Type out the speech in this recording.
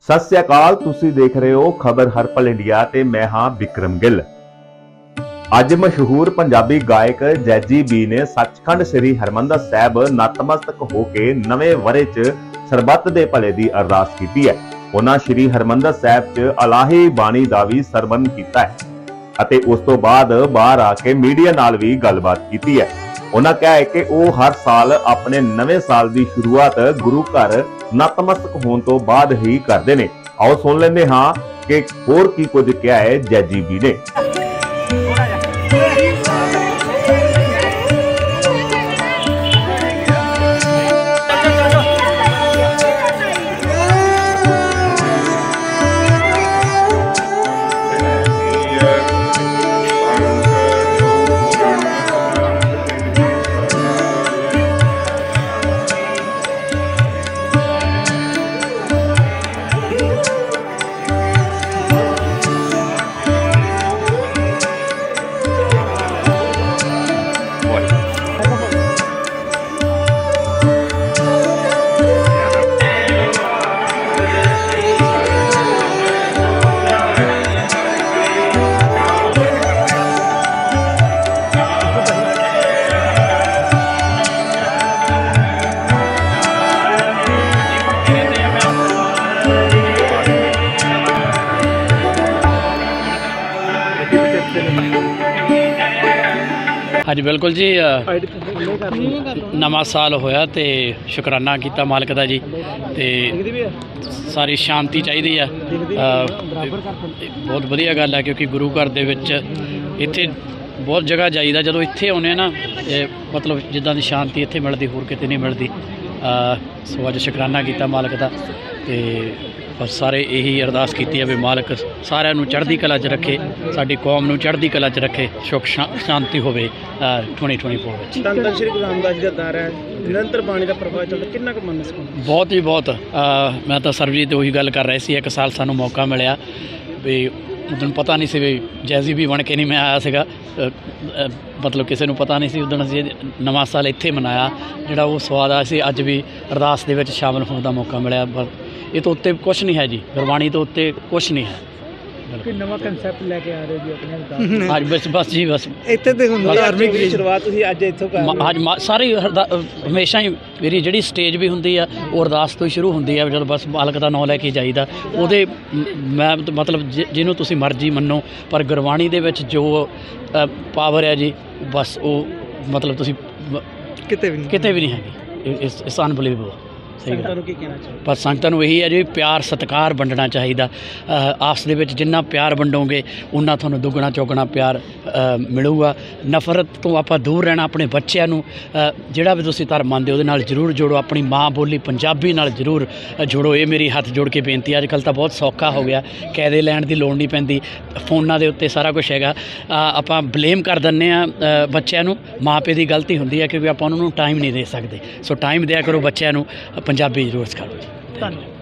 सत श्री अकाल, तुसी देख रहे हो खबर हर पल इंडिया ते मैं हां विक्रम गिल। अज मशहूर पंजाबी गायक जैजी बी ने सचखंड श्री हरमंदर साहिब नतमस्तक होके नवे वरे च सरबत दे भले दी अरदास कीती है। उन्हां श्री हरमंदर साहिब च अलाही बाणी दा भी सरबंध कीता है अते उस तो बाद बाहर आके मीडिया नाल भी गलबात कीती है। उन्हां कहा है कि वो हर साल अपने नवे साल की शुरुआत गुरु घर नतमस्तक होने तो बाद ही करते हैं। आओ सुन लेंदे हां कि होर की कुछ क्या है जैजी बी ने। हाँ जी बिल्कुल जी, नवा साल होया तो शुकराना किया मालक का जी। तो सारी शांति चाहिए है, बहुत वधिया गल है क्योंकि गुरु घर दे विच इत्थे बहुत जगह जाइदा। जदों इत्थे आउणे ना मतलब जिद्दां दी शांति इत्थे मिलदी होर किते नहीं मिलदी। सो अज शुकराना किया मालक का ते बस सारे यही अरदास की है भी मालक सारिਆਂ ਨੂੰ चढ़दी कला च रखे, साडी कौम ਨੂੰ चढ़दी कला च रखे, सुख शांति होवे 2024 ਵਿੱਚ। ਧੰਨ श्री गुरु रामदास जी का दर है, निरंतर बाणी का प्रभाव चलता, कितना क मन सकून बहुत ही बहुत। मैं तो सरबजीत ਉਹੀ ਗੱਲ कर रहे सी, एक साल सानू मौका मिलिया भी उदन पता नहीं सी भी जैजी भी बन के नहीं मैं आया सीगा, मतलब किसी को पता नहीं सी। उदन असीं नवां साल इत्थे मनाया, जिहड़ा वो स्वाद आ सी अज भी अरदास दे विच शामिल होने का मौका मिलिया। ये तो उत्ते कुछ नहीं है जी, गुरबाणी तो उत्ते कुछ नहीं है। कोई नवा कंसेप्ट लेके आ रहे हो जी अपने आज बस जी बस ਇੱਥੇ ਤੇ ਹੁੰਦਾ ਧਾਰਮਿਕ ਦੀ ਸ਼ੁਰੂਆਤ ਤੁਸੀਂ ਅੱਜ ਇੱਥੋਂ ਕਰ ਰਹੇ ਹੋ। ਅੱਜ ਸਾਰੀ ਹਮੇਸ਼ਾ ਹੀ ਮੇਰੀ ਜਿਹੜੀ ਸਟੇਜ ਵੀ ਹੁੰਦੀ ਆ ਉਹ ਅਰਦਾਸ ਤੋਂ ਹੀ ਸ਼ੁਰੂ ਹੁੰਦੀ ਆ। ਜਦੋਂ ਬਸ ਮਾਲਕ ਦਾ ਨਾਮ ਲੈ ਕੇ ਜਾਈਦਾ ਉਹਦੇ ਮੈਂ ਮਤਲਬ ਜਿਹਨੂੰ ਤੁਸੀਂ ਮਰਜ਼ੀ ਮੰਨੋ, ਪਰ ਗੁਰਬਾਣੀ ਦੇ ਵਿੱਚ ਜੋ ਪਾਵਰ ਹੈ ਜੀ ਬਸ ਉਹ ਮਤਲਬ ਤੁਸੀਂ ਕਿਤੇ ਵੀ ਨਹੀਂ ਹੈਗੀ। ਇਸ ਅਨਬਲੀਵੇਬਲ। ਸੰਗਤਾਂ ਨੂੰ ਕੀ ਕਹਿਣਾ ਚਾਹੀਦਾ? ਪਰ ਸੰਗਤਾਂ ਨੂੰ ਇਹੀ ਹੈ ਜੀ ਪਿਆਰ ਸਤਿਕਾਰ ਵੰਡਣਾ ਚਾਹੀਦਾ। ਆਪਸ ਦੇ ਵਿੱਚ ਜਿੰਨਾ ਪਿਆਰ ਵੰਡੋਗੇ ਉਨਾ ਤੁਹਾਨੂੰ ਦੁੱਗਣਾ ਚੌਗਣਾ ਪਿਆਰ ਮਿਲੂਗਾ। ਨਫ਼ਰਤ ਤੋਂ ਆਪਾਂ ਦੂਰ ਰਹਿਣਾ। ਆਪਣੇ ਬੱਚਿਆਂ ਨੂੰ ਜਿਹੜਾ ਵੀ ਤੁਸੀਂ ਧਰਮ ਮੰਨਦੇ ਉਹਦੇ ਨਾਲ ਜ਼ਰੂਰ ਜੋੜੋ, ਆਪਣੀ ਮਾਂ ਬੋਲੀ ਪੰਜਾਬੀ ਨਾਲ ਜ਼ਰੂਰ ਜੋੜੋ। ਇਹ ਮੇਰੀ ਹੱਥ ਜੋੜ ਕੇ ਬੇਨਤੀ ਹੈ। ਅੱਜ ਕੱਲ੍ਹ ਤਾਂ ਬਹੁਤ ਸੌਖਾ ਹੋ ਗਿਆ, ਕਾਇਦੇ ਲੈਣ ਦੀ ਲੋੜ ਨਹੀਂ ਪੈਂਦੀ, ਫੋਨਾਂ ਦੇ ਉੱਤੇ ਸਾਰਾ ਕੁਛ ਹੈਗਾ। ਆਪਾਂ ਬਲੇਮ ਕਰ ਦਿੰਦੇ ਹਾਂ ਬੱਚਿਆਂ ਨੂੰ, ਮਾਂ ਪਿਓ ਦੀ ਗਲਤੀ ਹੁੰਦੀ ਹੈ ਕਿਉਂਕਿ ਆਪਾਂ ਉਹਨਾਂ ਨੂੰ ਟਾਈਮ ਨਹੀਂ ਦੇ ਸਕਦੇ। ਸੋ ਟਾਈਮ ਦਿਆ ਕਰੋ ਬੱਚਿਆਂ ਨੂੰ, ਪੰਜਾਬੀ ਜ਼ਰੂਰ ਸਿਖਾਓ ਜੀ। ਧੰਨਵਾਦ।